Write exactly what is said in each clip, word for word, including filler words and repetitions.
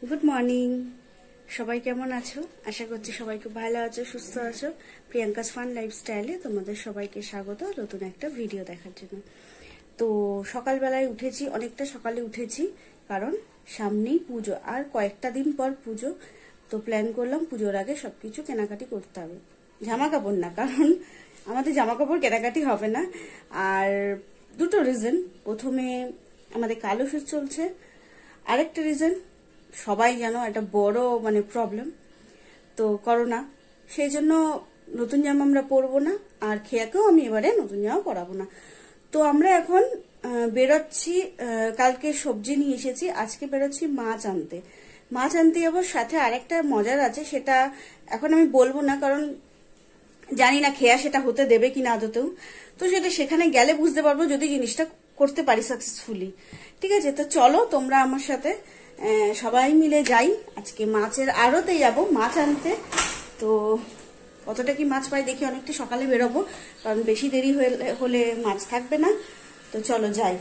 Good morning, সবাই কেমন আছো? আশা করছি সবাই খুব ভালো আছো, সুস্থ আছো। প্রিয়াঙ্কাস ফান লাইফস্টাইলে তোমাদের সবাইকে স্বাগত নতুন একটা ভিডিও দেখার জন্য। তো সকালবেলায় উঠেছি, অনেকটা সকালে উঠেছি, কারণ সামনেই পুজো, আর কয়েকটা দিন পর পুজো। তো প্ল্যান করলাম পুজোর আগে সবকিছু কেনাকাটি করতে হবে। জামা কাপড় না, কারণ আমাদের জামা কাপড় কেনাকাটি হবে না। আর দুটো রিজন, প্রথমে আমাদের কালো সুদ চলছে, আরেকটা রিজন সবাই জানো একটা বড় মানে প্রবলেম, তো করোনা। সেই জন্য নতুন জামা আমরা পরবো না, আর খেয়াকেও আমি এবারে নতুন জামা পরাবো না। তো আমরা এখন বেরোচ্ছি, কালকে সবজি নিয়ে এসেছি, আজকে বেরোচ্ছি মাছ আনতে। মাছ আনতে যাবো, সাথে আরেকটা মজার আছে, সেটা এখন আমি বলবো না, কারণ জানি না খেয়া সেটা হতে দেবে কিনা আদতেও। তো সেটা সেখানে গেলে বুঝতে পারবো, যদি জিনিসটা করতে পারি সাকসেসফুলি। ঠিক আছে, তো চলো তোমরা আমার সাথে সবাই মিলে যাই। আজকে মাছের আড়তে যাব মাছ আনতে। তো কতটা কি মাছ পাই দেখি, অনেকটা সকালে বেরোবো, কারণ বেশি দেরি হলে মাছ থাকবে না। তো চলো যাই।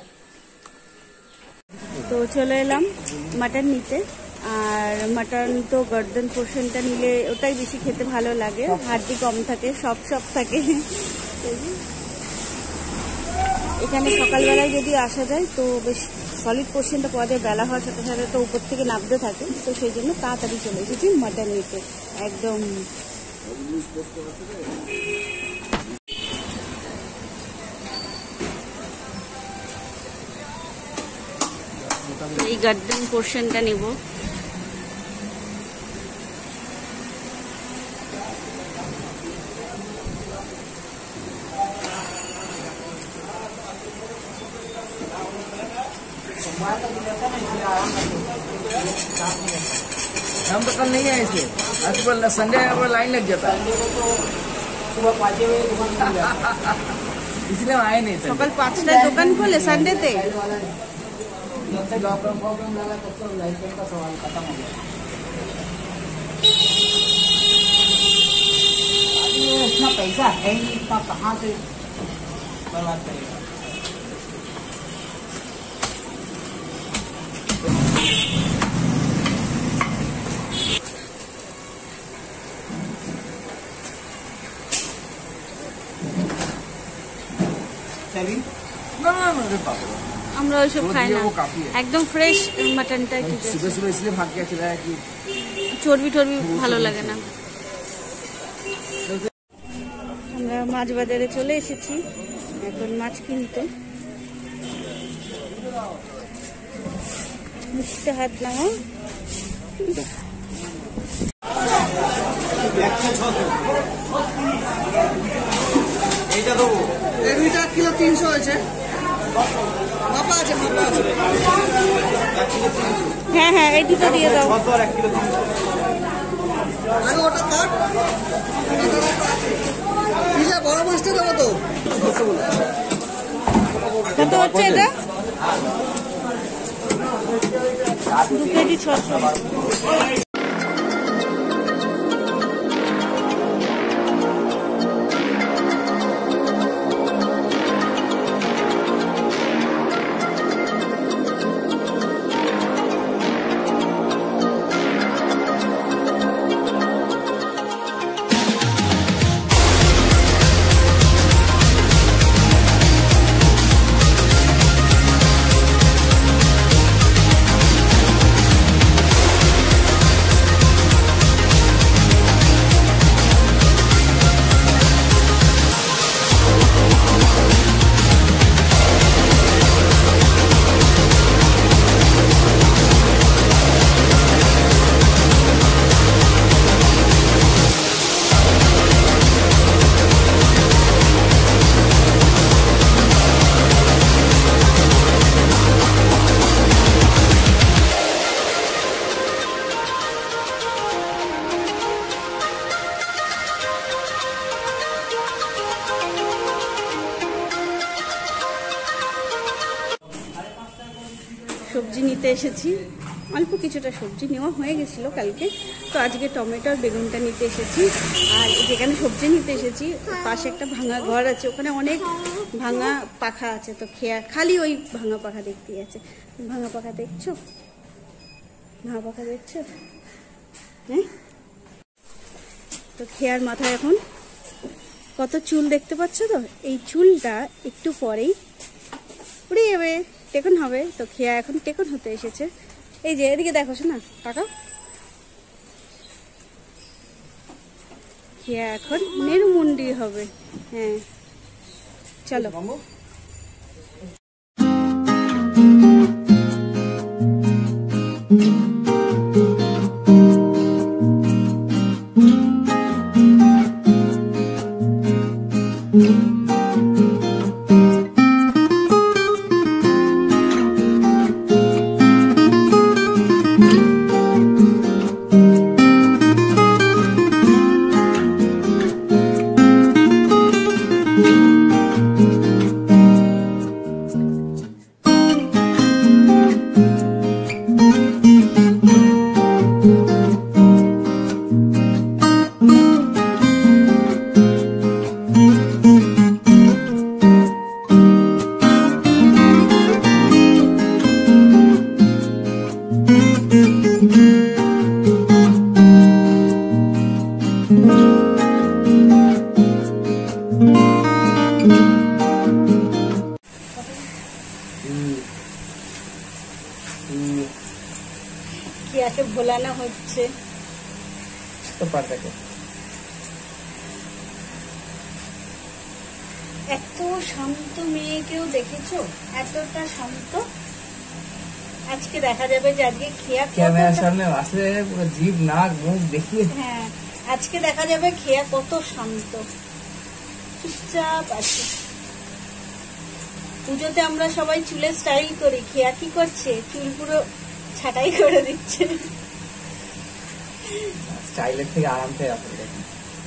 তো চলে এলাম মাটন নিতে, আর মাটন তো গর্দন পোর্শনটা নিলে ওটাই বেশি খেতে ভালো লাগে, হাড্ডি কম থাকে, সব সব থাকে। এখানে সকালবেলায় যদি আসা যায় তো বেশ সলিড পোর্শনটা পাওয়া যায়, বেলা হওয়ার সাথে সাথে তো উপর থেকে নামতে থাকে। তো সেই জন্য তাড়াতাড়ি চলে এসেছি মাটন নিতে একদম। এই গার্ডেন পোর্শনটা নিব। हम तो कल नहीं आए इसलिए, आज सुबह संडे पर लाइन लग जाता है, सुबह पाँच बजे दुकान खुल जाता है, इसलिए हम आए नहीं। सकाल पाँचटाয় দোকান খোলে সানডেতে। जब से लॉकडाउन प्रॉब्लम लगा तब से लाइसेंस का सवाल खत्म हो गया। इतना पैसा है ही, इतना कहाँ से बर्बाद करेगा। আমরা ওইসব খাই না, একদম ফ্রেশ মাটনটাই ঠিক আছে। सुबह सुबह इसलिए भाग गया चला है कि চর্বি টর্বি ভালো লাগে না। আমরা মাছ বাজারে চলে এসেছি এখন মাছ কিনতে। মুখতে হাত নাও। এইটা দেবো, এই দুইটা কিলো তিনশো হয়েছে, মাপা আছে মাপা আছে। হ্যাঁ হ্যাঁ এই দুটো দিয়ে দাও। আগে ওটা কাট, বড় মাছটা দেবো তো। কত হচ্ছে এটা? দু কেজি ছশো। সবজি নিতে এসেছি, অল্প কিছুটা সবজি নেওয়া হয়ে গেছিল কালকে। তো আজকে টমেটো আর বেগুনটা নিতে এসেছি। আর যেখানে সবজি নিতে এসেছি পাশে একটা ভাঙা ঘর আছে, ওখানে অনেক ভাঙা পাখা আছে। তো খেয়া খালি ওই ভাঙা পাখা দেখতেই আছে। ভাঙা পাখা দেখছো? না পাকা দেখছো? হ্যাঁ, তো খেয়ার মাথায় এখন কত চুল দেখতে পাচ্ছ তো? এই চুলটা একটু পরেই উড়ে যাবে, টেকন হবে। তো খেয়া এখন টেকন হতে এসেছে। এই যে এদিকে দেখো না, তাকাও। খেয়া এখন নেরুমুন্ডি হবে। হ্যাঁ চলো। কিয়াকে ভোলানো হচ্ছে। তো পাটাকে এত শান্ত মেয়েকেও দেখেছো? এতটা শান্ত। আজকে দেখা যাবে যে আজকে খেয়া ক্যামেরার সামনে আসলে পুরো জিভ নাক মুখ দেখিয়ে। হ্যাঁ, আজকে দেখা যাবে খেয়া কত শান্ত, চুপচাপ আছে। পুজোতে আমরা সবাই চুলে স্টাইল করি, খেয়া কি করছে? চুল পুরো ছাটাই করে দিচ্ছে। স্টাইলের থেকে আরাম পেয়ে আসলে দেখুন।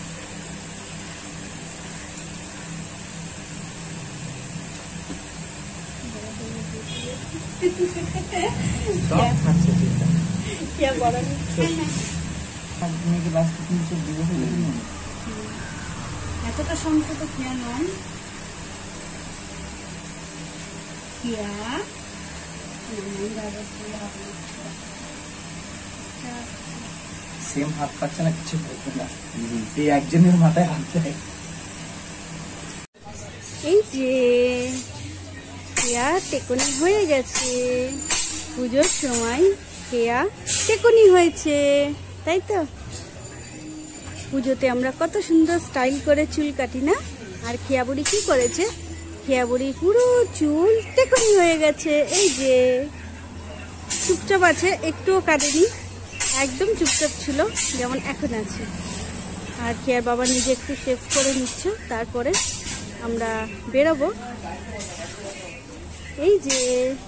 সব থাকছে চিন্তা। খেয়া বড় মেয়েকে বাস তিনশো দিবসে দেখি না। এতটা শান্ত তো খেয়া নয়। খেয়া সেম হাত পাচ্ছে না, কিছু বলতে না, এই একজনের মাথায় হাত দেয়। এই যে খেয়া টেকনি হয়ে গেছে। পুজোর সময় খেয়া টেকনি হয়েছে, তাই তো? পুজোতে আমরা কত সুন্দর স্টাইল করে চুল কাটি না? আর খেয়া বুড়ি কি করেছে? খেয়া বুড়ি পুরো চুল টেকনি হয়ে গেছে। এই যে চুপচাপ আছে, একটুও কাটেনি, একদম চুপচাপ ছিল যেমন এখন আছে। আর খেয়ার বাবা নিজে একটু শেভ করে নিচ্ছে, তারপরে আমরা বেরোবো। এই যে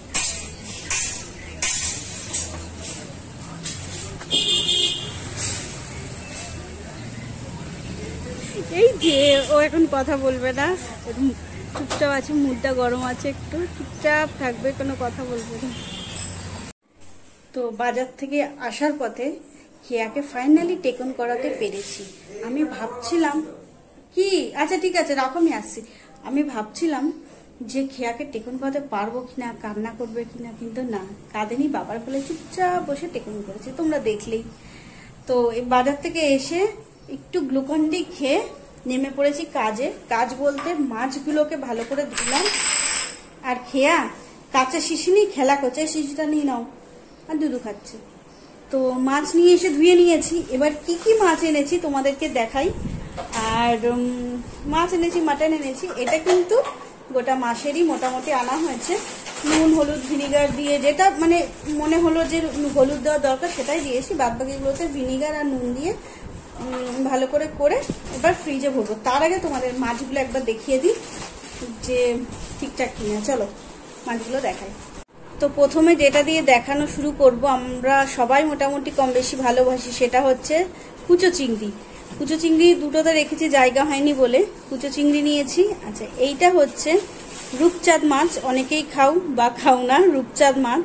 এই যে ও এখন কথা বলবে না, চুপচাপ আছে, মুডটা গরম আছে, একটু চুপচাপ থাকবে, কোনো কথা বলবে না। তো বাজার থেকে আসার পথে খেয়াকে ফাইনালি টেকন করাতে পেরেছি। আমি ভাবছিলাম কি, আচ্ছা ঠিক আছে রাখো, আমি আসছি। আমি ভাবছিলাম যে খেয়াকে টেকন করাতে পারবো কিনা, কান্না করবে কিনা, কিন্তু না, কাঁদেনি, বাবার কোলে চুপচাপ বসে টেকন করেছে, তোমরা দেখলেই তো। এই বাজার থেকে এসে একটু গ্লুকন ডি খেয়ে নেমে পড়েছি কাজে। কাজ বলতে মাছগুলোকে ভালো করে ধুলাম। আর খেয়া কাঁচা শিশি নিয়ে খেলা করছে, শিশিটা নিয়ে নাও, আর দুধু খাচ্ছে। তো মাছ নিয়ে এসে ধুয়ে নিয়েছি। এবার কি কি মাছ এনেছি তোমাদেরকে দেখাই। আর মাছ এনেছি, মাটন এনেছি। এটা কিন্তু গোটা মাছেরই মোটামুটি আনা হয়েছে। নুন হলুদ ভিনিগার দিয়ে, যেটা মানে মনে হলো যে হলুদ দেওয়ার দরকার সেটাই দিয়েছি। বাদ বাকিগুলোতে ভিনিগার আর নুন দিয়ে ভালো করে করে এবার ফ্রিজে ভরবো। তার আগে তোমাদের মাছগুলো একবার দেখিয়ে দিই যে ঠিকঠাক কিনা। চলো মাছগুলো দেখাই। তো প্রথমে যেটা দিয়ে দেখানো শুরু করব, আমরা সবাই মোটামুটি কম বেশি ভালোবাসি, সেটা হচ্ছে কুচো চিংড়ি। কুচো চিংড়ি দুটোতে রেখেছি, জায়গা হয়নি বলে কুচো চিংড়ি নিয়েছি। আচ্ছা, এইটা হচ্ছে রূপচাঁদ মাছ, অনেকেই খাও বা খাও না, রূপচাঁদ মাছ।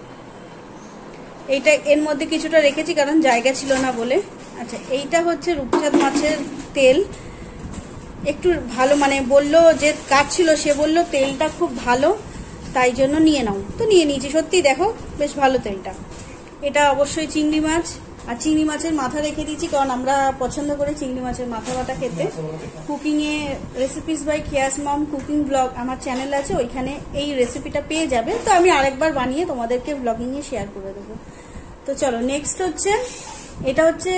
এইটা এর মধ্যে কিছুটা রেখেছি কারণ জায়গা ছিল না বলে। আচ্ছা, এইটা হচ্ছে রূপচাঁদ মাছের তেল। একটু ভালো, মানে বললো যে কাটছিল, সে বললো তেলটা খুব ভালো, তাই জন্য নিয়ে নাও। তো নিয়ে নিয়েছি, সত্যি দেখো বেশ ভালো তেলটা। এটা অবশ্যই চিংড়ি মাছ, আর চিংড়ি মাছের মাথা রেখে দিয়েছি কারণ আমরা পছন্দ করি চিংড়ি মাছের মাথা বাটা খেতে। কুকিংয়ে recipes by Khiya's mom cooking blog আমার চ্যানেল আছে, ওইখানে এই রেসিপিটা পেয়ে যাবে। তো আমি আরেকবার বানিয়ে তোমাদেরকে ব্লগিংয়ে শেয়ার করে দেবো। তো চলো নেক্সট হচ্ছে, এটা হচ্ছে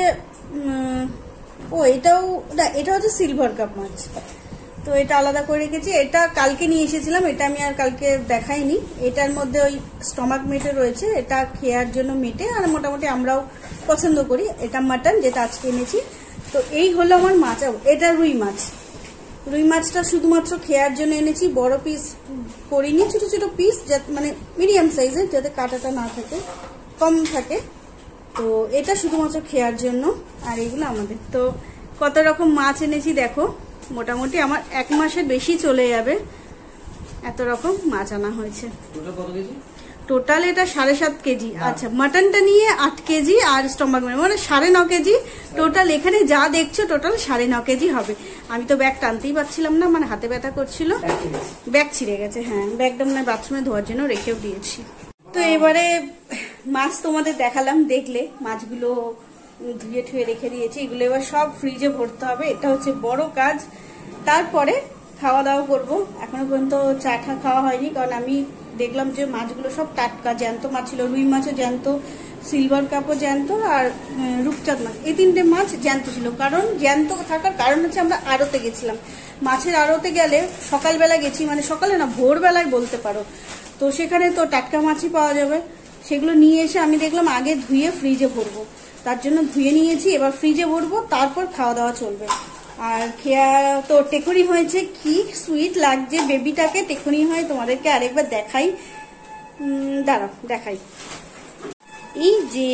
ও এটাও এটা হচ্ছে সিলভার কাপ মাছ। তো এটা আলাদা করে রেখেছি, এটা কালকে নিয়ে এসেছিলাম, এটা আমি আর কালকে দেখাইনি। এটার মধ্যে ওই স্টমাক মেটে রয়েছে, এটা খেয়ার জন্য মেটে, আর মোটামুটি আমরাও পছন্দ করি। এটা মাটন যেটা আজকে এনেছি। তো এই হলো আমার মাছ। এটা রুই মাছ, রুই মাছটা শুধুমাত্র খেয়ার জন্য এনেছি, বড় পিস করিনি, ছোট ছোট পিস মানে মিডিয়াম সাইজের, যাতে কাঁটাটা না থাকে, কম থাকে। তো এটা শুধুমাত্র খেয়ার জন্য, আর এগুলো আমাদের। তো কত রকম মাছ এনেছি দেখো, মোটামুটি আমার এক মাসের বেশি চলে যাবে, এত রকম মাছ আনা হয়েছে। টোটাল এটা সাড়ে সাত কেজি। আচ্ছা মাটনটা নিয়ে আট কেজি আর স্টমাক মানে সাড়ে ন কেজি টোটাল। এখানে যা দেখছো টোটাল সাড়ে ন কেজি হবে। আমি তো ব্যাগ টানতেই পারছিলাম না, মানে হাতে ব্যথা করছিল, ব্যাগ ছিঁড়ে গেছে। হ্যাঁ ব্যাগটা মানে বাথরুমে ধোয়ার জন্য রেখেও দিয়েছি। তো এবারে মাছ তোমাদের দেখালাম, দেখলে মাছগুলো ধুয়ে ঠুয়ে রেখে দিয়েছি। এগুলো এবার সব ফ্রিজে ভরতে হবে, এটা হচ্ছে বড় কাজ। তারপরে খাওয়া দাওয়া করবো। এখনো পর্যন্ত চা টা খাওয়া হয়নি, কারণ আমি দেখলাম যে মাছগুলো সব টাটকা, জ্যান্ত মাছ ছিল। রুই মাছও জ্যান্ত, সিলভার কাপও জ্যান্ত, আর রূপচাঁদ মাছ, এই তিনটে মাছ জ্যান্ত ছিল। কারণ জ্যান্ত থাকার কারণ হচ্ছে আমরা আড়তে গেছিলাম। মাছের আড়তে গেলে সকালবেলা গেছি, মানে সকালে না ভোরবেলায় বলতে পারো। তো সেখানে তো টাটকা মাছই পাওয়া যাবে। সেগুলো নিয়ে এসে আমি দেখলাম আগে ধুয়ে ফ্রিজে ভরবো, তার জন্য ধুয়ে নিয়েছি। এবার ফ্রিজে ভরবো, তারপর খাওয়া দাওয়া চলবে। আর খেয়া তো টেকুনি হয়েছে, কি সুইট লাগছে বেবিটাকে। টেকুনি হয় তোমাদেরকে আরেকবার দেখাই, দাঁড়াও দেখাই। এই যে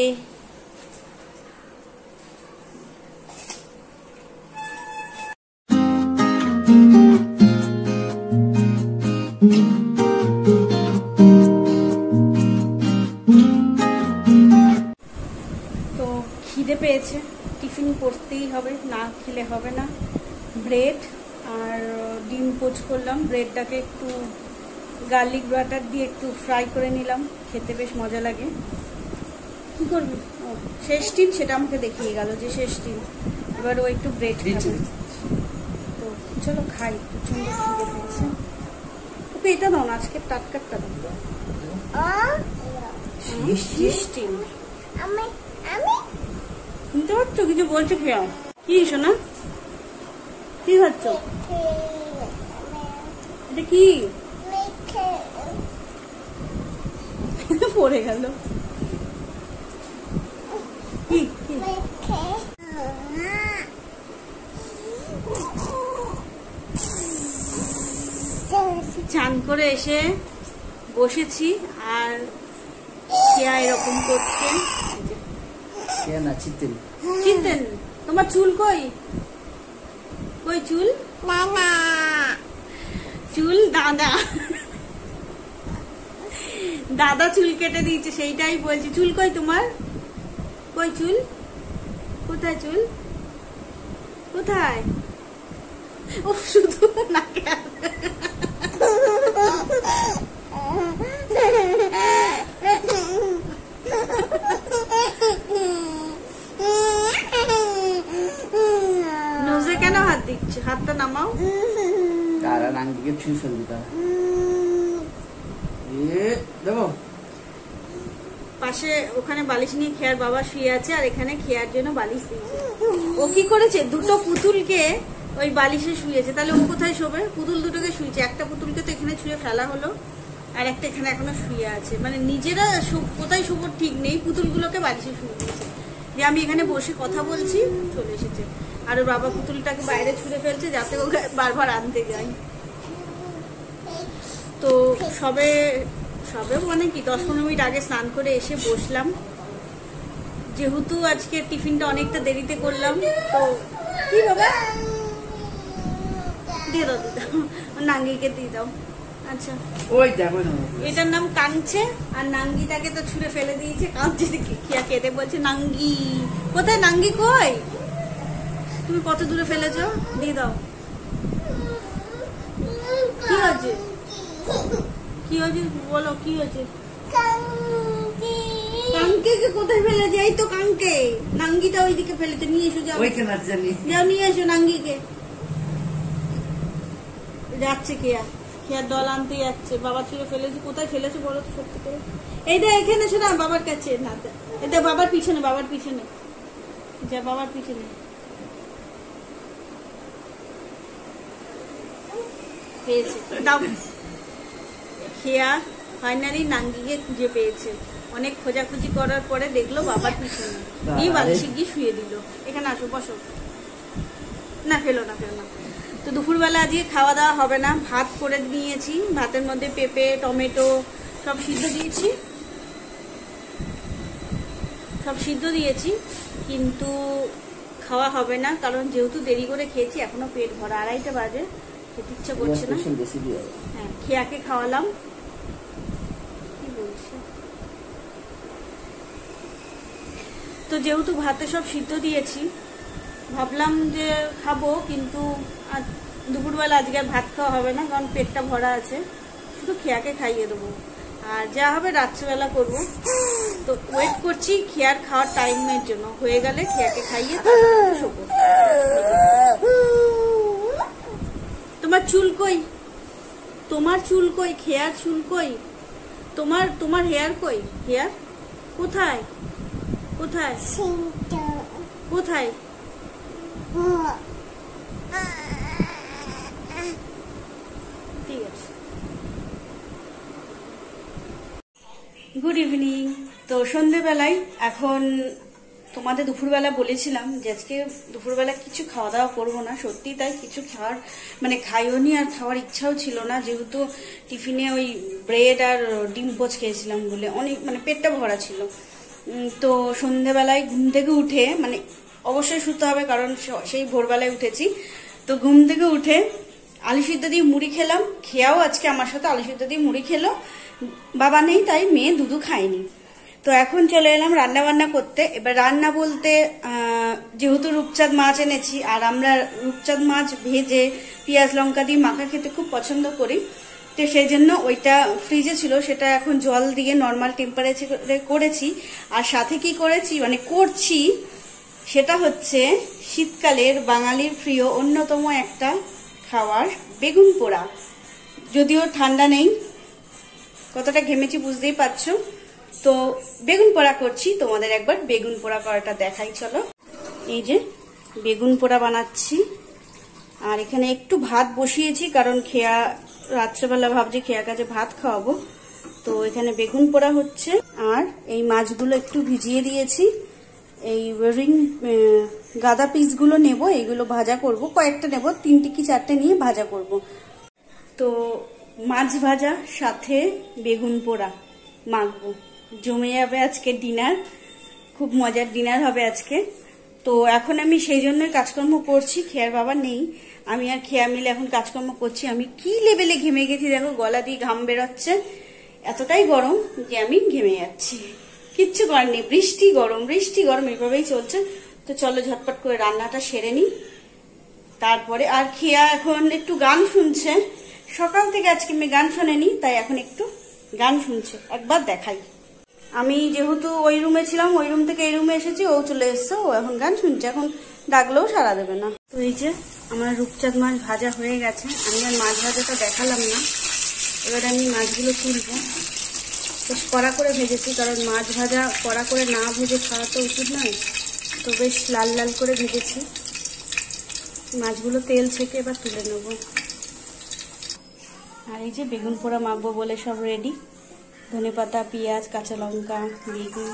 তো খিদে পেয়েছে, টিফিন করতেই হবে, না খেলে হবে না। ব্রেড আর ডিম পোচ করলাম, ব্রেডটাকে একটু গার্লিক বাটার দিয়ে একটু ফ্রাই করে নিলাম, খেতে বেশ মজা লাগে। কি করবি? ও শেষ টিন, সেটা আমাকে দেখিয়ে গেল যে শেষ টিন। এবার ও একটু ব্রেড খাবে। তো চলো খাই, প্রচন্ড খিদে পেয়েছে। ওকে এটা দাও না, আজকে টাটকাটা দাও। শেষ টিন শুনতে পাচ্ছ কিছু বলছে? খেয়াও কি শোনা, কি খাচ্ছ? এটা কি পড়ে গেল? কি চান করে এসে বসেছি, আর খেয়া এরকম করছে। চিনতেন তোমার চুল কই? কই চুল? চুল দাদা দাদা চুল কেটে দিয়েছে, সেইটাই বলছি। চুল কই তোমার? কই চুল? কোথায় চুল? কোথায়? ও শুধু না নোজে কেন হাত দিচ্ছে? হাতটা নামাও। তারা নাঙ্গিকে ছুঁয়ে ফেলবি তারা। দেখো পাশে ওখানে বালিশ নিয়ে খেয়ার বাবা শুয়ে আছে, আর এখানে খেয়ার জন্য বালিশ দিয়েছে। ও কি করেছে, দুটো পুতুলকে ওই বালিশে শুয়েছে। তাহলে ও কোথায় শোবে? পুতুল দুটোকে শুয়েছে, একটা পুতুলকে তো এখানে ছুঁয়ে ফেলা হলো, আর একটা এখানে এখনো শুয়ে আছে। মানে নিজেরা কোথায় শুবো ঠিক নেই, পুতুলগুলোকে বালিশে শুয়ে দিয়েছে। যে আমি এখানে বসে কথা বলছি, চলে এসেছে। আর ওর বাবা পুতুলটাকে বাইরে ছুঁড়ে ফেলছে, যাতে ও বারবার আনতে যায়। তো সবে সবে মানে কি দশ পনেরো মিনিট আগে স্নান করে এসে বসলাম। যেহেতু আজকে টিফিনটা অনেকটা দেরিতে করলাম, তো কি বাবা দিয়ে দাও, দিয়ে দাও নাঙ্গিকে দিয়ে দাও। আচ্ছা ওই দেখো, এটার নাম কাঁদছে, আর নাঙ্গিটাকে তো ছুঁড়ে ফেলে দিয়েছে। কাঁদছে, খিয়া কেঁদে বলছে নাঙ্গি কোথায়? নাঙ্গি কই? তুমি কত দূরে ফেলেছো? দিয়ে দাও। কি হয়েছে? কি হয়েছে বলো, কি হয়েছে? কাঁদছে কাঙ্কে কোথায় ফেলে যাই তো কাঙ্কে নাঙ্গিটা ওইদিকে ফেলেতে নিয়ে এসো যাও যাও নিয়ে এসো নাঙ্গিকে যাচ্ছে কেয়া কেয়ার দল আনতে যাচ্ছে বাবা চুলে ফেলেছে কোথায় ফেলেছে বলো তো সত্যি করে এইটা এখানে শোনা বাবার কাছে না এটা বাবার পিছনে বাবার পিছনে যা বাবার পিছনে পেয়েছে দাও খেয়া ফাইনালি নাঙ্গিকে খুঁজে পেয়েছে অনেক খোঁজাখুঁজি করার পরে দেখলো বাবার পিছনে নিয়ে বালিশে গিয়ে শুয়ে দিল এখানে আসো বসো না ফেলো না ফেলো না তো দুপুরবেলা আজকে খাওয়া দাওয়া হবে না ভাত করে নিয়েছি ভাতের মধ্যে পেঁপে টমেটো সব সিদ্ধ দিয়েছি সব সিদ্ধ দিয়েছি কিন্তু খাওয়া হবে না কারণ যেহেতু দেরি করে খেয়েছি এখনো পেট ভরা আড়াইটা বাজে খেতে ইচ্ছা করছে না হ্যাঁ খেয়াকে খাওয়ালাম কি বলছে তো যেহেতু ভাতে সব সিদ্ধ দিয়েছি ভাবলাম যে খাবো কিন্তু দুপুরবেলা আজকে ভাত খাওয়া হবে না কারণ পেটটা ভরা আছে শুধু খেয়াকে খাইয়ে দেবো আর যা হবে রাত্রিবেলা করবো তো ওয়েট করছি খেয়ার খাওয়ার টাইমের জন্য হয়ে গেলে খেয়াকে খাইয়ে শোবো তোমার চুল কই তোমার চুল কই খেয়ার চুল কই তোমার তোমার হেয়ার কই হেয়ার কোথায় কোথায় কোথায় ঠিক আছে গুড ইভিনিং তো সন্ধ্যেবেলায় এখন তোমাদের দুপুরবেলা বলেছিলাম যে আজকে দুপুরবেলা কিছু খাওয়া দাওয়া করবো না সত্যি তাই কিছু খাওয়ার মানে খাইও নি আর খাওয়ার ইচ্ছাও ছিল না যেহেতু টিফিনে ওই ব্রেড আর ডিম পোচ খেয়েছিলাম বলে অনেক মানে পেটটা ভরা ছিল তো সন্ধ্যেবেলায় ঘুম থেকে উঠে মানে অবশ্যই শুতে হবে কারণ সেই ভোরবেলায় উঠেছি তো ঘুম থেকে উঠে আলু সিদ্ধ দিয়ে মুড়ি খেলাম খেয়াও আজকে আমার সাথে আলু সিদ্ধ দিয়ে মুড়ি খেলো বাবা নেই তাই মেয়ে দুধু খায়নি তো এখন চলে এলাম রান্না বান্না করতে এবার রান্না বলতে যেহেতু রূপচাঁদ মাছ এনেছি আর আমরা রূপচাঁদ মাছ ভেজে পেঁয়াজ লঙ্কা দিয়ে মাখা খেতে খুব পছন্দ করি তো সেই জন্য ওইটা ফ্রিজে ছিল সেটা এখন জল দিয়ে নর্মাল টেম্পারেচারে করেছি আর সাথে কি করেছি মানে করছি সেটা হচ্ছে শীতকালের বাঙালির প্রিয় অন্যতম একটা খাবার বেগুন পোড়া যদিও ঠান্ডা নেই কতটা ঘেমেছি বুঝতেই পারছো তো বেগুন পোড়া করছি তোমাদের একবার বেগুন পোড়া করাটা দেখাই চলো এই যে বেগুন পোড়া বানাচ্ছি আর এখানে একটু ভাত বসিয়েছি কারণ খেয়া রাত্রেবেলা ভাবছি খেয়া কাছে ভাত খাওয়াবো তো এখানে বেগুন পোড়া হচ্ছে আর এই মাছগুলো একটু ভিজিয়ে দিয়েছি এই রিং গাদা পিসগুলো নেব এইগুলো ভাজা করব কয়েকটা নেব তিনটে কি চারটে নিয়ে ভাজা করব তো মাছ ভাজা সাথে বেগুন পোড়া মাখবো জমে যাবে আজকে ডিনার খুব মজার ডিনার হবে আজকে তো এখন আমি সেই জন্যই কাজকর্ম করছি খেয়ার বাবা নেই আমি আর খেয়া মিলে এখন কাজকর্ম করছি আমি কি লেভেলে ঘেমে গেছি দেখো গলা দিয়ে ঘাম বেরোচ্ছে এতটাই গরম যে আমি ঘেমে যাচ্ছি কিচ্ছু করার নেই বৃষ্টি গরম বৃষ্টি গরম এভাবেই চলছে তো চলো ঝটপট করে রান্নাটা সেরে নি তারপরে আর খেয়া এখন একটু গান শুনছে সকাল থেকে আজকে আমি গান শোনেনি তাই এখন একটু গান শুনছে একবার দেখাই আমি যেহেতু ওই রুমে ছিলাম ওই রুম থেকে এই রুমে এসেছি ও চলে এসছে ও এখন গান শুনছে এখন ডাকলেও সাড়া দেবে না তো এই যে আমার রূপচাঁদ মাছ ভাজা হয়ে গেছে আমি আর মাছ ভাজাটা দেখালাম না এবার আমি মাছগুলো তুলবো বেশ কড়া করে ভেজেছি কারণ মাছ ভাজা কড়া করে না ভেজে খাওয়া তো উচিত নয় তো বেশ লাল লাল করে ভেজেছি মাছগুলো তেল ছেঁকে এবার তুলে নেব আর এই যে বেগুন পোড়া মাখবো বলে সব রেডি ধনেপাতা পেঁয়াজ কাঁচা লঙ্কা বেগুন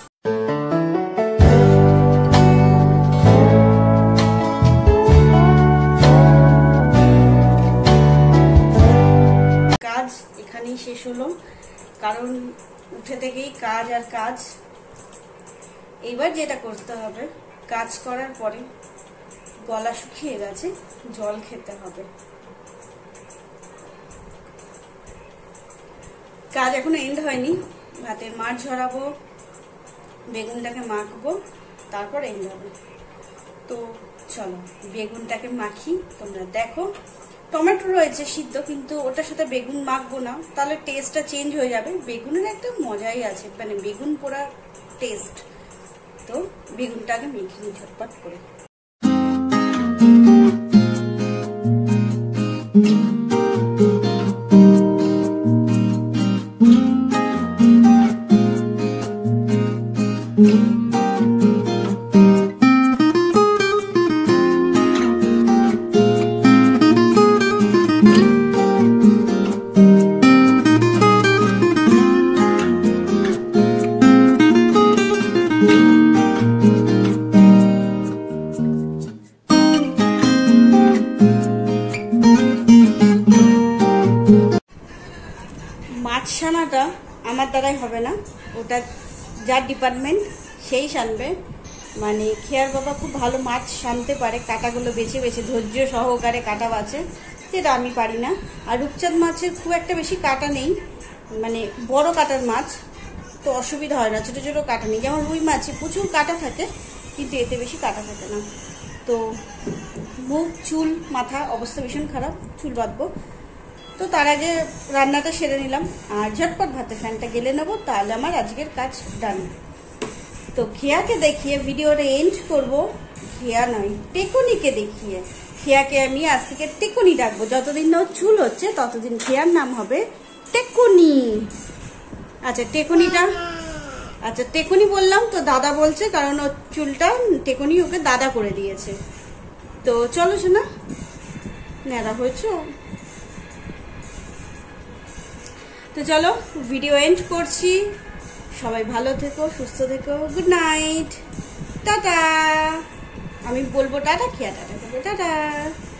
কাজ এখানেই শেষ হলো কারণ উঠে থেকেই কাজ আর কাজ এবার যেটা করতে হবে কাজ করার পরে গলা শুকিয়ে গেছে জল খেতে হবে কাজ এখনো এন্ড হয়নি ভাতের মাছ ঝরাবো বেগুনটাকে মাখবো তারপর এন্ড হবে তো চলো বেগুনটাকে মাখি তোমরা দেখো টমেটো রয়েছে সিদ্ধ কিন্তু ওটার সাথে বেগুন মাখবো না তাহলে টেস্টটা চেঞ্জ হয়ে যাবে বেগুনের একটা মজাই আছে মানে বেগুন পোড়া টেস্ট। তো বেগুনটাকে মেখে নিই ঝটপট করে। মাছ সানাটা আমার দ্বারাই হবে না, ওটা যার ডিপার্টমেন্ট সেই সানবে। মানে খেয়ার বাবা খুব ভালো মাছ সানতে পারে, কাটাগুলো বেছে বেছে ধৈর্য সহকারে কাটা বাছে, যেটা আমি পারি না। আর রূপচাঁদ মাছের খুব একটা বেশি কাটা নেই, মানে বড় কাটার মাছ, তো অসুবিধা হয় না। ছোটো ছোটো কাটা নেই, যেমন রুই মাছে প্রচুর কাটা থাকে, কিন্তু এতে বেশি কাটা থাকে না। তো মুখ চুল মাথা অবস্থা ভীষণ খারাপ, চুল বাঁধবো। তো তার আগে রান্নাটা সেরে নিলাম আর ঝটপট ভাতের ফ্যানটা গেলে নেবো, তাহলে আমার আজকের কাজ ডান। তো খেয়াকে দেখিয়ে ভিডিওটা এন্ড করব, খেয়া নয় টেকনিকে দেখিয়ে। খেয়াকে আমি আজ থেকে টেকনি ডাকবো, যতদিন না চুল হচ্ছে ততদিন খেয়ার নাম হবে টেকনি। আচ্ছা টেকনিটা, আচ্ছা টেকনি বললাম তো দাদা বলছে, কারণ ওর চুলটা টেকনি ওকে দাদা করে দিয়েছে। তো চলো শোনা, ন্যাড়া হয়েছো। তো চলো ভিডিও এন্ড করছি, সবাই ভালো থেকো, সুস্থ থেকো, গুড নাইট, টাটা। আমি বলবো টাটা, খেয়া টাটা করবো, টাটা।